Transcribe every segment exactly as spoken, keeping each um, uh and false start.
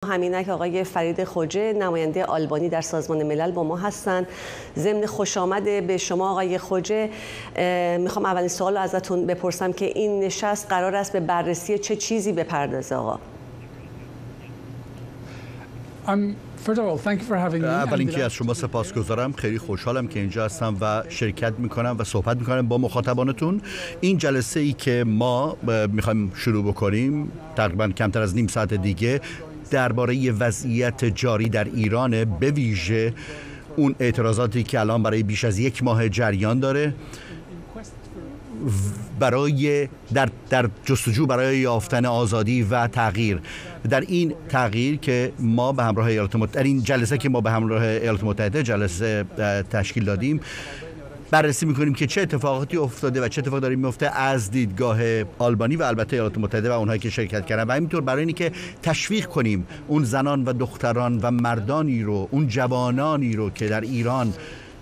همینک آقای فرید خوجه نماینده آلبانی در سازمان ملل با ما هستند. ضمن خوش آمد به شما آقای خوجه، میخوام اولین سوال رو ازتون بپرسم که این نشست قرار است به بررسی چه چیزی بپردازه آقا؟ اول اینکه از شما سپاسگزارم، خیلی خوشحالم که اینجا هستم و شرکت میکنم و صحبت میکنم با مخاطبانتون. این جلسه ای که ما میخوایم شروع بکنیم تقریبا کمتر از نیم ساعت دیگه درباره وضعیت جاری در ایران، به ویژه اون اعتراضاتی که الان برای بیش از یک ماه جریان داره برای در در جستجو برای یافتن آزادی و تغییر. در این تغییر که ما به همراه ایالات متحده، در این جلسه که ما به همراه ایالات متحده جلسه تشکیل دادیم، بررسی میکنیم که چه اتفاقاتی افتاده و چه اتفاق داره میفته از دیدگاه آلبانی و البته ایالات متحده و اونهایی که شرکت کردن، و همینطور برای اینکه تشویق کنیم اون زنان و دختران و مردانی رو، اون جوانانی رو که در ایران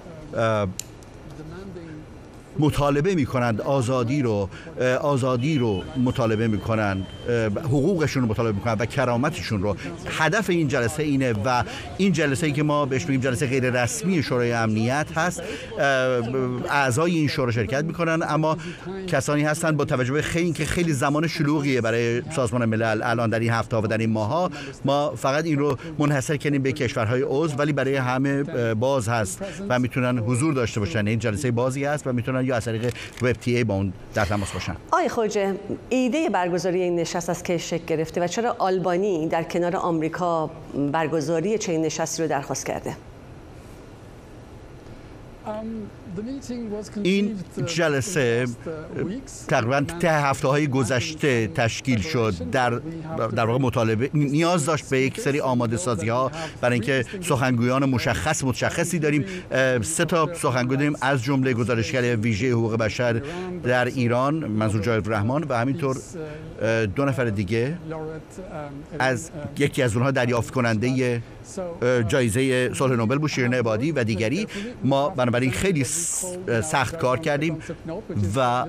مطالبه میکنند آزادی رو آزادی رو مطالبه میکنند، حقوقشون رو مطالبه میکنند و کرامتشون رو. هدف این جلسه اینه و این جلسه ای که ما بهش میگیم جلسه غیر رسمی شورای امنیت هست. اعضای این شورا شرکت میکنن، اما کسانی هستند با توجه به خیلی که خیلی زمان شلوغیه برای سازمان ملل الان در این هفته و در این ماها، ما فقط این رو منحصر کنیم به کشورهای عضو، ولی برای همه باز هست و میتونن حضور داشته باشن. این جلسه بازی هست و میتونن یا از طریق وب تی ای با اون در تماس باشن. آقای خوجه، ایده برگزاری این نشست از که شکل گرفته و چرا آلبانی در کنار آمریکا برگزاری چنین نشستی رو درخواست کرده؟ این جلسه تقریبا طی هفته‌های گذشته تشکیل شد. در در واقع مطالبه نیاز داشت به یک سری آماده سازی‌ها برای اینکه سخنگویان مشخص متشخصی داریم. سه تا سخنگوی داریم، از جمله گزارشگر ویژه حقوق بشر در ایران منظور جاوید رحمان و همینطور دو نفر دیگه، از یکی از اونها دریافت کننده جایزه صلح نوبل بود شیرین عبادی و دیگری. ما بنابراین خیلی سخت کار کردیم و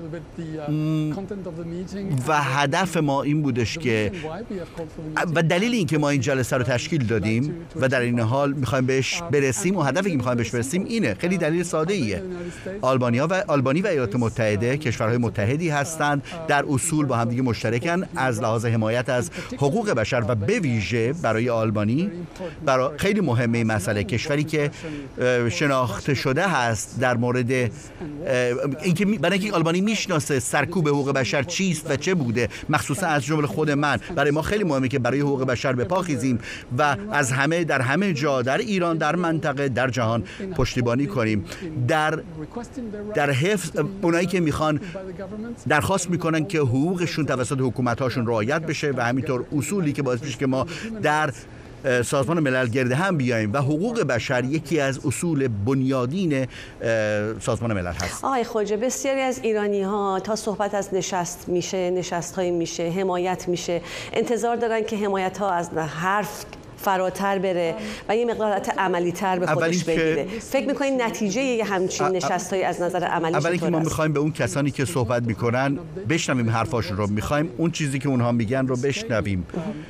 و هدف ما این بودش که و دلیل این که ما این جلسه رو تشکیل دادیم و در این حال میخوایم بهش برسیم و هدفی که میخوایم بهش برسیم اینه، خیلی دلیل ساده ایه. آلبانیا و آلبانی و ایالات متحده کشورهای متحدی هستند، در اصول با هم دیگه مشترکن از لحاظ حمایت از حقوق بشر و به ویژه برای آلبانی برای خیلی مهمه این مسئله. کشوری که شناخته شده هست در مورد اینکه برای اینکه آلبانی میشناسه سرکوب حقوق بشر چیست و چه بوده، مخصوصا از جمله خود من، برای ما خیلی مهمه که برای حقوق بشر به پا خیزیم و از همه در همه جا در ایران، در منطقه، در جهان پشتیبانی کنیم. در در حفظ اونایی که میخوان درخواست میکنن که حقوقشون توسط حکومت‌هاشون رعایت بشه و همینطور اصولی که باعث میشه که ما در سازمان ملل گرد هم بیاییم و حقوق بشر یکی از اصول بنیادین سازمان ملل هست. آقای خوجه، بسیاری از ایرانی ها تا صحبت از نشست میشه، نشست های میشه، حمایت میشه، انتظار دارن که حمایت ها از حرف فراتر بره و یه مقدار عملی تر به خودش بگیره. فکر می‌کنید نتیجه یه همچین نشست‌های از نظر عملی اولی که ما می‌خوایم به اون کسانی که صحبت می‌کنن بشنویم حرفاشون رو، می‌خوایم اون چیزی که اونها میگن رو بشنویم،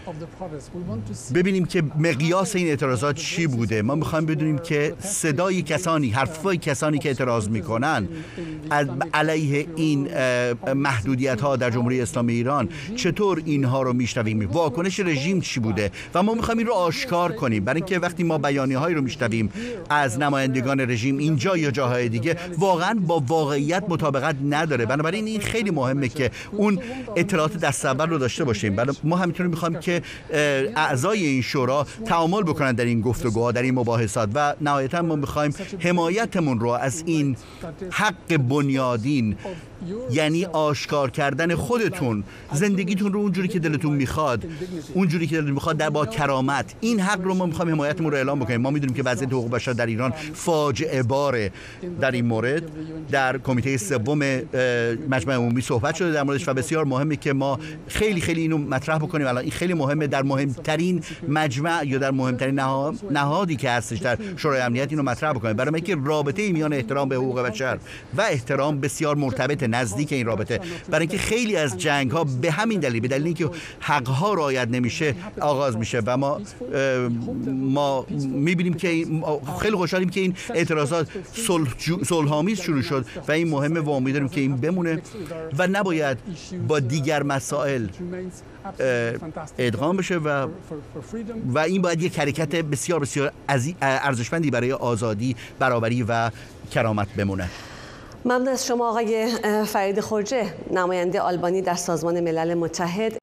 ببینیم که مقیاس این اعتراضات چی بوده. ما می‌خوایم بدونیم که صدای کسانی، حرفای کسانی که اعتراض می‌کنن علیه این محدودیت‌ها در جمهوری اسلامی ایران، چطور اینها رو می‌شنویم، واکنش رژیم چی بوده و ما می‌خوایم این رو آشکار کنیم، برای اینکه وقتی ما بیانیه‌هایی رو میشنویم از نمایندگان رژیم اینجا یا جاهای دیگه واقعا با واقعیت مطابقت نداره. بنابراین این خیلی مهمه که اون اطلاعات دست اول رو داشته باشیم. ما همینطور میخوایم که اعضای این شورا تعامل بکنن در این گفتگوها، در این مباحثات و نهایتا ما میخوایم حمایتمون رو از این حق بنیادین، یعنی آشکار کردن خودتون، زندگیتون رو اونجوری که دلتون میخواد، اونجوری که دلتون میخواد، در با کرامت، این حق رو ما میخوایم حمایتمون رو اعلام بکنیم. ما میدونیم که وضعیت حقوق بشر در ایران فاجعه باره. در این مورد در کمیته سوم مجمع عمومی صحبت شده در موردش و بسیار مهمه که ما خیلی خیلی اینو مطرح بکنیم. الان این خیلی مهمه، در مهمترین مجمع یا در مهمترین نهادی که هستش در شورای امنیت اینو مطرح بکنیم، برای اینکه رابطه میان احترام به حقوق بشر و احترام بسیار مرتبطه. نزدیک این رابطه، برای اینکه خیلی از جنگ ها به همین دلیل، به دلیل اینکه حق ها رعایت نمیشه آغاز میشه و ما ما میبینیم که خیلی خوشحالیم که این اعتراضات صلح‌آمیز شروع شد و این مهمه و امیدواریم که این بمونه و نباید با دیگر مسائل ادغام بشه و و این باید یک حرکت بسیار بسیار ارزشمندی برای آزادی، برابری و کرامت بمونه. ممنون از شما آقای فرید خرجه، نماینده آلبانی در سازمان ملل متحد.